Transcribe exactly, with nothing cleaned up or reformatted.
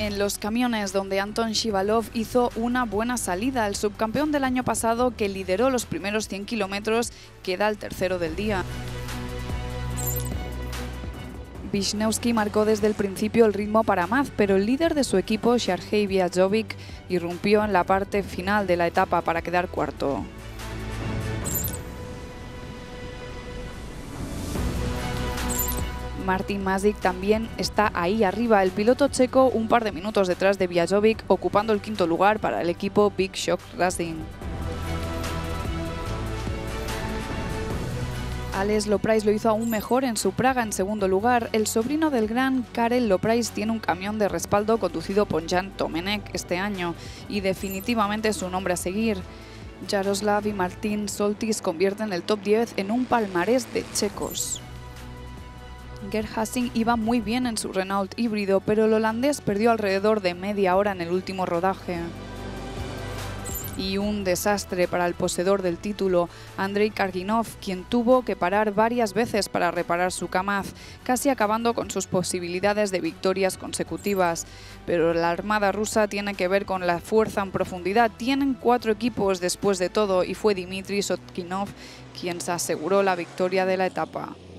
En los camiones, donde Anton Shivalov hizo una buena salida, el subcampeón del año pasado, que lideró los primeros cien kilómetros, queda el tercero del día. Wisniewski marcó desde el principio el ritmo para Maz, pero el líder de su equipo, Sergei Viajovic, irrumpió en la parte final de la etapa para quedar cuarto. Martin Mažík también está ahí arriba, el piloto checo un par de minutos detrás de Viajovic, ocupando el quinto lugar para el equipo Big Shock Racing. Alex Loprais lo hizo aún mejor en su Praga en segundo lugar. El sobrino del gran Karel Loprais tiene un camión de respaldo conducido por Jan Tomanek este año y definitivamente es un hombre a seguir. Jaroslav y Martin Soltis convierten el top diez en un palmarés de checos. Gerd Hassing iba muy bien en su Renault híbrido, pero el holandés perdió alrededor de media hora en el último rodaje. Y un desastre para el poseedor del título, Andrei Karginov, quien tuvo que parar varias veces para reparar su Kamaz, casi acabando con sus posibilidades de victorias consecutivas. Pero la armada rusa tiene que ver con la fuerza en profundidad. Tienen cuatro equipos después de todo y fue Dmitry Sotkinov quien se aseguró la victoria de la etapa.